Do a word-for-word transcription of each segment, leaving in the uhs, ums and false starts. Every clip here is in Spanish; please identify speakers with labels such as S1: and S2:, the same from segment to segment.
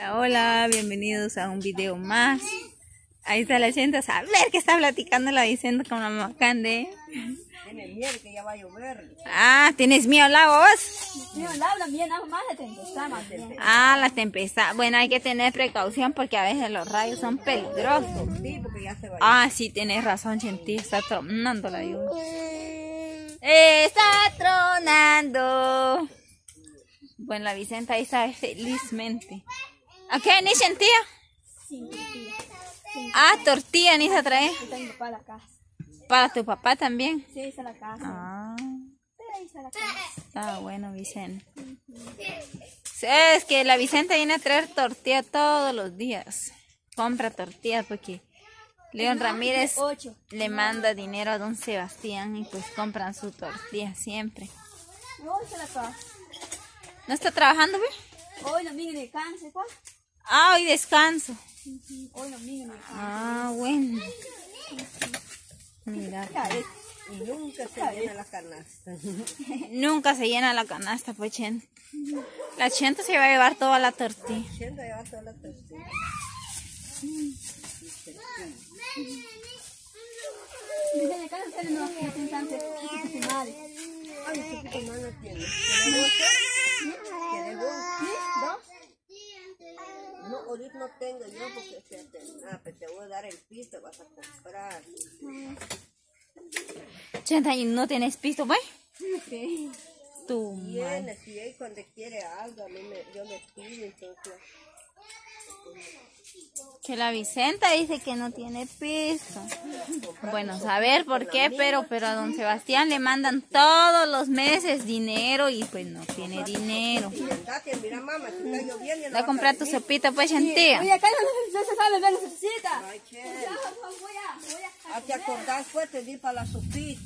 S1: Hola, hola, bienvenidos a un video más. Ahí está la Vicenta, a ver qué está platicando la Vicenta con la mamá Cande.
S2: Tienes miedo que ya va a llover.
S1: Ah, ¿tienes miedo al agua vos?
S3: Miedo al agua, bien, nada más la tempestad, más bien.
S1: Ah, la tempestad. Bueno, hay que tener precaución porque a veces los rayos son peligrosos.
S2: Sí, porque ya se va a
S1: Ah, sí, tienes razón, Chenti, está tronando la lluvia. Está tronando. Bueno, la Vicenta ahí está felizmente. ¿A qué ni Chenti?
S3: Sin tortilla.
S1: Ah, tortilla ni se trae.
S3: Está mi papá a la casa.
S1: Para tu papá también.
S3: Sí, ahí está la casa.
S1: Ah,
S3: Sí, ahí está la casa.
S1: está bueno, Vicente. Sí, es que la Vicenta viene a traer tortilla todos los días. Compra tortillas porque León Ramírez
S3: Ocho.
S1: le manda dinero a don Sebastián y pues compran su tortilla siempre.
S3: No, ahí está la casa.
S1: ¿No está trabajando, ve?
S3: Hoy domingo de cáncer, ¿cuál?
S1: Ah, hoy descanso.
S3: Hoy domingo de cáncer.
S1: Ah, bueno. Mira,
S2: Y nunca se llena la canasta.
S1: nunca se llena la canasta, pues, Chente. La Chente se va a llevar toda la tortilla.
S2: Siempre lleva toda la tortilla.
S3: Dice de cáncer, no, que hacen cáncer. Dice que madre.
S2: Ay, ese tu hermana tiene. ¿Tiene bolsa? ¿Tiene bolsa?
S3: ¿Sí? ¿Dos?
S2: No, ahorita no tengo yo porque se te, ah, pues te voy a dar el piso, vas a comprar.
S1: Chente, ¿y no tienes piso, pues?
S3: Sí.
S1: Tu madre.
S2: Viene, si él cuando quiere algo, a mí me, yo le pido, entonces.
S1: Que la Vicenta dice que no tiene piso. Bueno, saber por qué, pero pero a don Sebastián le mandan todos los meses dinero y pues no tiene dinero.
S2: Y andate, mira mamá, si está lloviendo.
S1: Va a comprar tu sopita, pues, Chentía.
S3: Oye, acá no se sabe, no necesita.
S2: Ay, che.
S3: Voy a, voy a.
S2: ¿A te acordás pues te di para la sopita?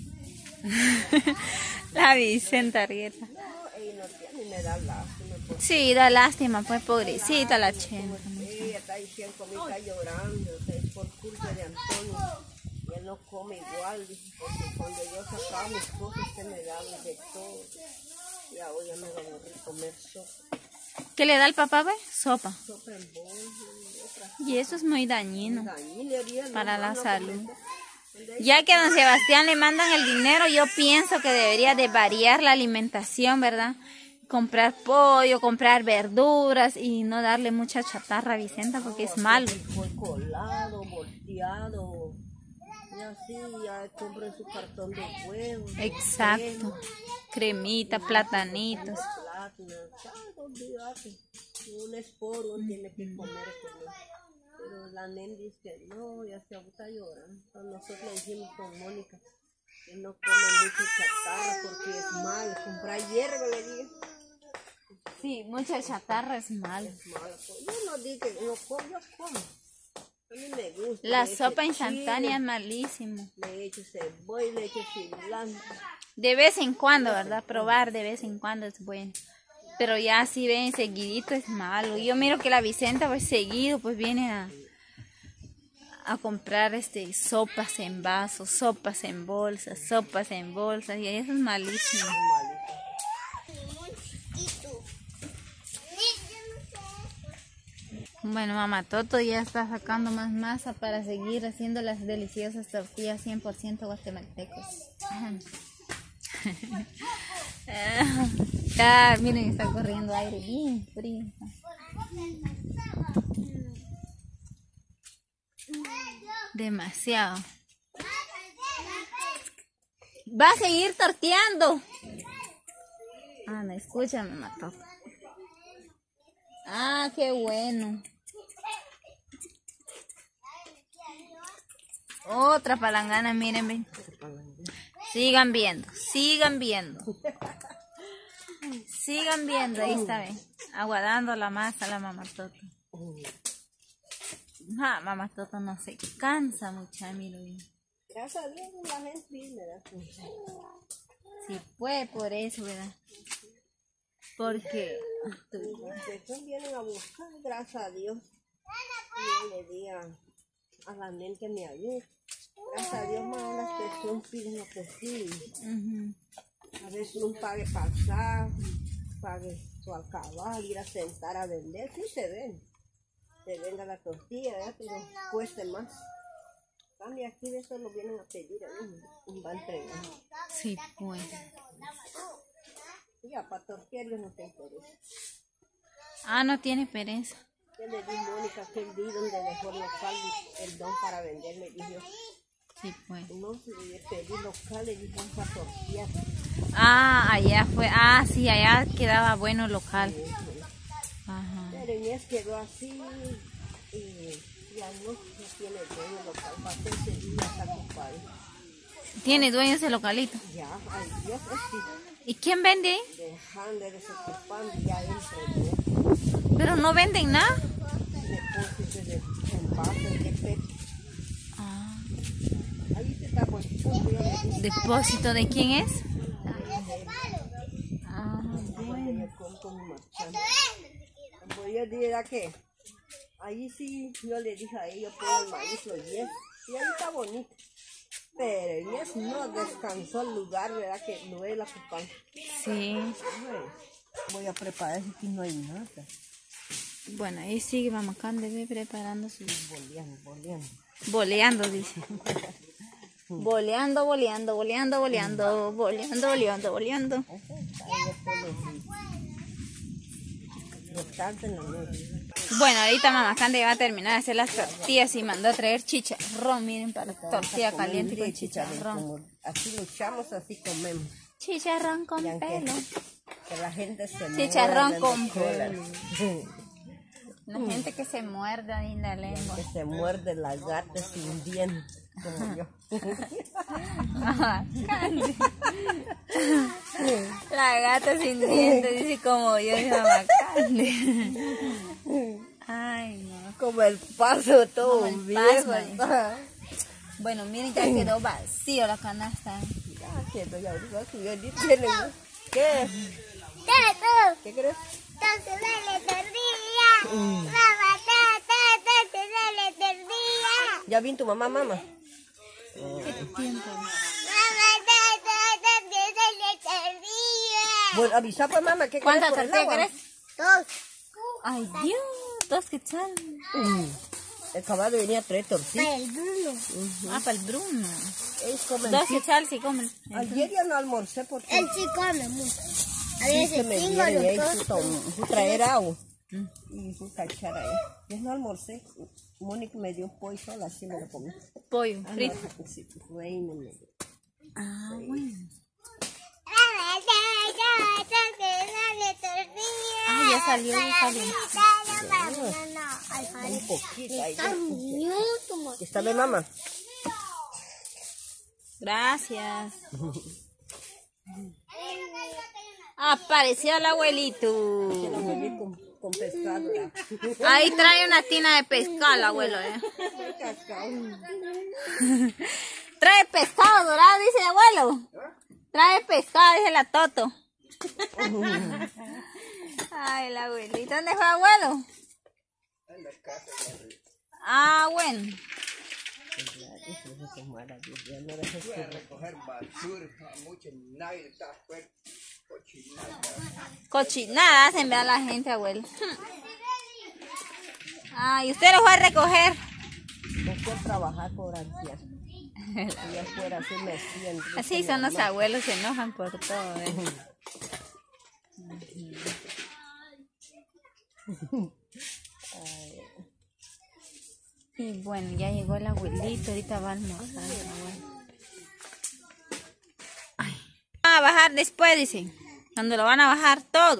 S1: La Vicenta rieta.
S2: No, ella no tiene, me da lástima. Porque
S1: Sí, da lástima, pues, pobrecita la Chenta.
S2: ella está diciendo conmigo, está llorando, o sea, es por culpa de Antonio. Y él no come igual, dice, porque cuando yo sacaba mis cosas se me daban de todo. Y ahora ya me van a comer sopa.
S1: ¿Qué le da el papá, pues? Sopa.
S2: Sopa en bolsa y otra.
S1: Y eso es muy dañino
S2: Dañilería,
S1: para
S2: no,
S1: la
S2: no,
S1: salud.
S2: no,
S1: Ya que a don Sebastián le mandan el dinero, yo pienso que debería de variar la alimentación, ¿verdad? Comprar pollo, comprar verduras y no darle mucha chatarra a Vicenta porque es malo.
S2: fue colado, volteado. Y así ya compran su cartón de huevo.
S1: Exacto. Cremita, platanitos.
S2: Plátano, ay, olvídate. Un esporo tiene que comer como. Pero la nena dice que no, ya se está llorando. Entonces nosotros le dijimos con Mónica que no come mucho chatarra porque es malo. Comprar hierba, le dije.
S1: Sí, mucha chatarra es malo.
S2: Es malo. Yo no digo que no como, yo como. A mí me gusta.
S1: La
S2: le echo
S1: sopa instantánea es
S2: chile,
S1: malísimo.
S2: le echo cebolla, le echo cilantro.
S1: De vez en cuando, ¿verdad? Probar de vez en cuando es bueno. Pero ya si ven seguidito es malo. Yo miro que la Vicenta pues seguido pues viene a, a comprar este sopas en vasos, sopas en bolsas, sopas en bolsas y eso es malísimo. Bueno, mamá Toto ya está sacando más masa para seguir haciendo las deliciosas tortillas cien por ciento guatemaltecos. Ah, miren, está corriendo aire bien frío. Demasiado. Va a seguir torteando. Ah, no, escúchame, mató. Ah, qué bueno. Otra palangana, miren, ven. Sigan viendo, sigan viendo. Sigan viendo, ahí está, ven. Aguardando la masa la mamá Toto. Ah, mamá Toto no se cansa mucha, miro bien.
S2: Gracias a Dios la gente viene, ¿verdad?
S1: Sí, fue por eso, ¿verdad? Porque
S2: Después vienen a buscar, gracias a Dios. Y yo le di a, a la nena que me ayude. Gracias a Dios, más las personas piden lo que sí.
S1: uh-huh.
S2: A veces uno pague pasar, pague su acabar, ir a sentar a vender, sí se ven. te venga la tortilla, ¿verdad? Pero cueste más. Cambia aquí de eso lo vienen a pedir ahí, y va a entregar.
S1: Sí, pues.
S2: Ya, para tortillas no te interesa.
S1: Ah, no tiene pereza.
S2: Yo le di a Mónica aquel día donde dejó el local, el don para vender, le dije,
S1: Sí, pues.
S2: no, si le pedí local, le dije, vamos a tortillas.
S1: Ah, allá fue. Ah, sí, allá quedaba bueno el local.
S2: Sí, sí.
S1: Ajá.
S2: Pero Inés quedó así y ya no, no tiene dueño local, va a ser ese día está ocupado.
S1: ¿Tiene dueño ese localito?
S2: Ya, ay Dios, es que
S1: ¿Y quién vende ahí?
S2: dejan de desocupando ya entre
S1: Pero no venden nada.
S2: depósitos de envases de P E T.
S1: Ah.
S2: Ahí se está pues,
S1: ¿Depósito de quién es? Ah,
S2: bueno. Pues yo diría que ahí sí yo le dije a ellos pongo el maíz los diez y ahí está bonito. Pero Inés no descansó el lugar, ¿verdad? Que no es la ocupan.
S1: sí.
S2: Bueno, voy a preparar aquí no hay nada.
S1: Bueno, ahí sigue mamá Cande preparando su...
S2: Boleando, boleando.
S1: Boleando, dice. Boleando, boleando, boleando, boleando, boleando, boleando, boleando. Bueno, ahorita mamá Cande va a terminar de hacer las tortillas y mandó a traer chicharrón. Miren, para tortilla caliente con chicharrón.
S2: Así luchamos, así comemos.
S1: Chicharrón con
S2: Y aunque-
S1: pelo.
S2: Que la gente se
S1: Chicharrón
S2: muerde
S1: con
S2: los colas.
S1: La gente que se muerda en la lengua.
S2: Que se muerde la gata sin dientes, como yo.
S1: Ajá, Cande. La gata sin dientes, dice como yo, dice mamá Cande. Ay, no.
S2: Como el paso todo
S1: Como el
S2: viejo.
S1: paso,
S2: está.
S1: Bueno, miren, ya quedó vacío la canasta.
S2: Ya, quieto, ya, ahorita si yo ni tiene. ¿Qué? ¿Qué crees? ¿Ya vino tu mamá, mamá?
S1: ¿Qué tiempo?
S2: Bueno, avisa pues mamá, ¿qué
S1: ¿Cuántas
S2: quieres por el
S1: tortillas
S2: agua?
S1: querés?
S3: Dos.
S1: Ay, Dios, dos que tal.
S2: Mm. Acaba de venir a traer tortillas.
S3: Para el Bruno.
S1: Ah, para el Bruno.
S2: Ellos comen
S1: Dos
S2: pizza.
S1: que tal, sí comen.
S2: Ayer ya no almorcé porque
S3: Él sí come mucho. A
S2: sí
S3: veces
S2: que me
S3: cinco,
S2: vienen ahí
S3: los
S2: fui
S3: dos.
S2: tom- fui traer agua y fui cachar ahí. Yo no almorcé. Mónica me dio pollo sola, así me lo comí.
S1: Pollo
S2: Ah,
S1: frito.
S2: no, sí, reina me dio.
S1: Ah, bueno. Ah, ya salió, ya salió.
S2: Un poquito ahí.
S3: Newton.
S2: ¿Está bien, mamá?
S1: Gracias. Apareció el abuelito.
S2: Quiero venir con, con pescado. ¿verdad?
S1: Ahí trae una tina de pescado el abuelo, ¿eh?
S2: Cascao.
S1: Trae pescado dorado, dice el abuelo. Trae pescado, dice la Toto. Ay, el abuelito. ¿Dónde fue abuelo?
S4: En la casa de arriba.
S1: Ah, bueno.
S4: Fui a recoger basura, a mucho nadie está fuera, cochinada.
S1: Cochinada hacen ver a la gente, abuelo. Ah, ¿y usted lo fue a recoger?
S2: No quiero trabajar por ansias. Y afuera así me siento.
S1: Así son los abuelos, se enojan por todo, ¿eh? Y bueno, ya llegó el abuelito, ahorita va a almorzar el abuelo. Ay. Van a bajar después, dicen. Cuando lo van a bajar todo.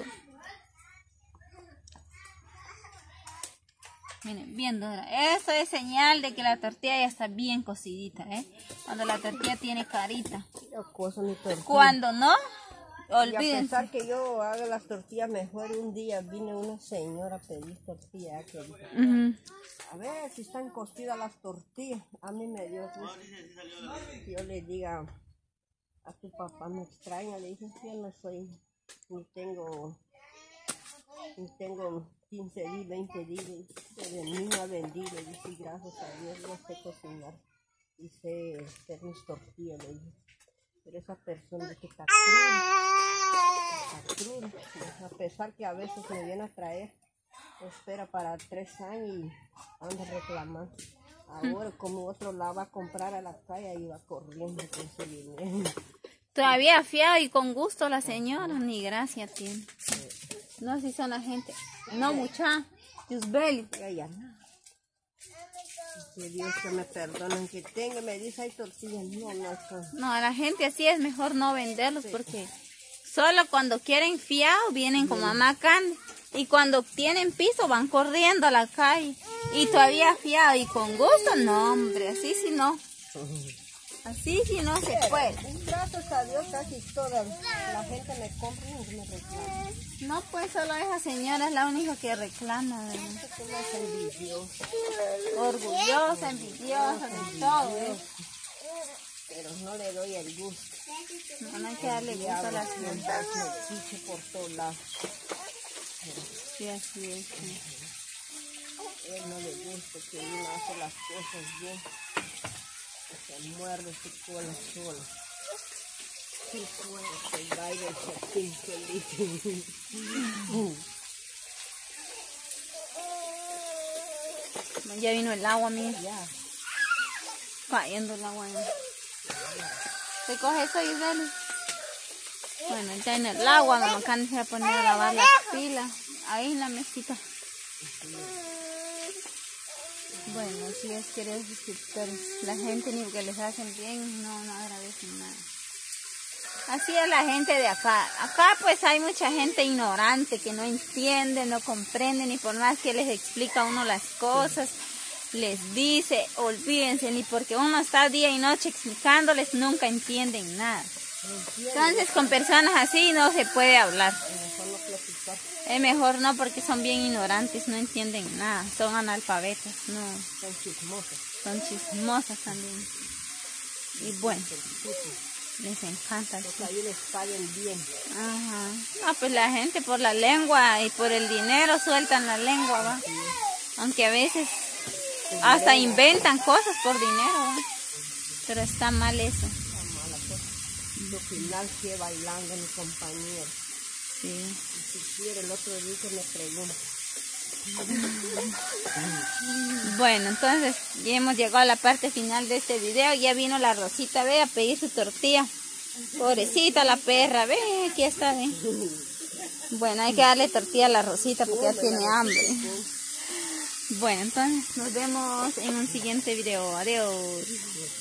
S1: Miren, bien dura. Eso es señal de que la tortilla ya está bien cocidita, ¿eh? Cuando la tortilla tiene carita.
S2: Cosa ni tortilla.
S1: Cuando no,
S2: Y a
S1: olvídense.
S2: pesar que yo haga las tortillas mejor, un día vine una señora a pedir tortillas. Que dijo,
S1: Ujú.
S2: a ver si están cocidas las tortillas. A mí me dio gusto. Yo le diga a tu papá, me extraña. Le dije, yo no soy, ni tengo, ni tengo quince días, veinte días. Pero el niño ha vendido. Le dije, gracias a Dios, yo sé cocinar. Y sé hacer mis tortillas. Le dije. Pero esa persona que está cruda, está cruda. A pesar que a veces me viene a traer espera para tres años y anda reclamando. Ahora, como otro la va a comprar a la calle, y va corriendo con su dinero.
S1: Todavía fiado y con gusto la señora, ni gracia tiene. No, si son la gente. No, mucha. Dios belli.
S2: Ya, ya, no. Que Dios que me perdonen, que tenga, me dice, hay tortillas, no, no alcanza.
S1: No, a la gente así es mejor no venderlos porque solo cuando quieren fiado vienen como amacán y cuando tienen piso van corriendo a la calle y todavía fiado y con gusto, no hombre, así sí no. Así sí no se puede.
S2: Gracias a Dios casi toda la gente me compra y me reclama.
S1: No, pues solo esa señora es la única que reclama, ¿verdad?
S2: Como es envidioso.
S1: Orgullosa, envidiosa, de todo, ¿eh?
S2: Pero no le doy el gusto.
S1: No, no hay que darle gusto a las
S2: Me
S1: gente.
S2: chiche por todos lados.
S1: Sí, así es. Sí.
S2: A él no le gusta que uno hace las cosas bien. Se muerde su cola sola. Sí, bueno, se baila el chapín feliz.
S1: Ya vino el agua, mía.
S2: Ya.
S1: Cayendo el agua. ¿Se coge eso, Isabel? Bueno, ya en el agua, mamá Candy se va a poner a lavar las pilas. Ahí en la mesita. Bueno, si es queridos suscriptores, la gente ni que les hacen bien, no, no agradecen nada. Así es la gente de acá. Acá pues hay mucha gente ignorante que no entiende, no comprende, ni por más que les explica a uno las cosas, les dice, olvídense, ni porque uno está día y noche explicándoles, nunca entienden nada. Entonces con personas así no se puede hablar. Es mejor no porque son bien ignorantes, no entienden nada, son analfabetas, no.
S2: Son chismosas.
S1: Son chismosas también. Y bueno, les encanta.
S2: Porque ahí les paguen bien.
S1: Ajá. Ah, pues la gente por la lengua y por el dinero sueltan la lengua, ¿va? Aunque a veces hasta inventan cosas por dinero, ¿va? Pero está mal eso.
S2: Lo final que bailando mi compañero.
S1: Sí.
S2: Y si quiere el otro día que me pregunta.
S1: Bueno, entonces ya hemos llegado a la parte final de este video. Ya vino la Rosita, ve, a pedir su tortilla. Pobrecita la perra, ve, aquí está, ve. Bueno, hay que darle tortilla a la Rosita porque ya tiene hambre. Bueno, entonces nos vemos en un siguiente video. Adiós.